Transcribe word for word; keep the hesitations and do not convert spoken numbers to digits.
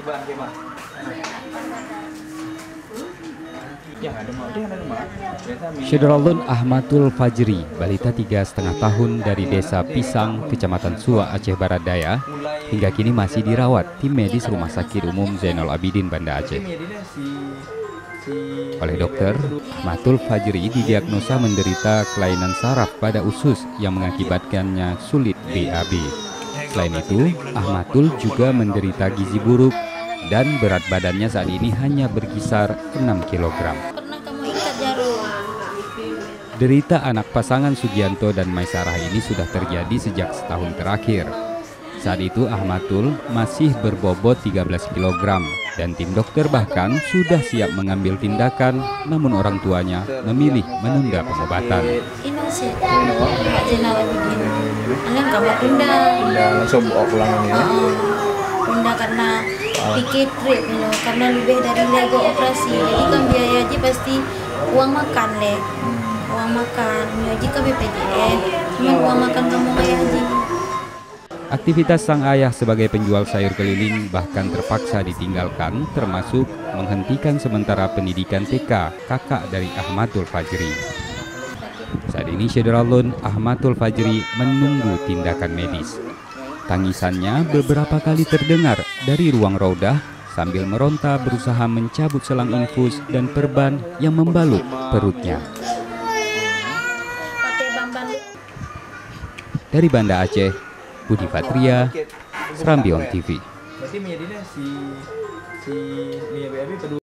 Syederalun Ahmadul Fajri, balita tiga setengah tahun dari desa Pisang, Kecamatan Suwa, Aceh Barat Daya, hingga kini masih dirawat tim medis Rumah Sakit Umum Zainal Abidin, Banda Aceh. Oleh dokter, Ahmadul Fajri didiagnosa menderita kelainan saraf pada usus yang mengakibatkannya sulit B A B. Selain itu, Ahmadul juga menderita gizi buruk dan berat badannya saat ini hanya berkisar enam kilogram. Derita anak pasangan Sugianto dan Maisarah ini sudah terjadi sejak setahun terakhir. Saat itu Ahmadul masih berbobot tiga belas kilogram dan tim dokter bahkan sudah siap mengambil tindakan, namun orang tuanya memilih menunda pengobatan. Ini sih, Zainal Abidin. Kalian kamu tunda. Tunda langsung bawa pulang ya. Tunda karena pikir trip, you know, karena lebih dari lego operasi. Jadi kan biaya haji pasti uang makan le, uang makan. Haji kan B P J S, cuma uang makan kamu kayak haji. Aktivitas sang ayah sebagai penjual sayur keliling bahkan terpaksa ditinggalkan, termasuk menghentikan sementara pendidikan T K kakak dari Ahmadul Fajri. Saat ini Syederalun Ahmadul Fajri menunggu tindakan medis. Tangisannya beberapa kali terdengar dari ruang raudah sambil meronta berusaha mencabut selang infus dan perban yang membalut perutnya. Dari Banda Aceh, Budi Fatria, Serambi On T V.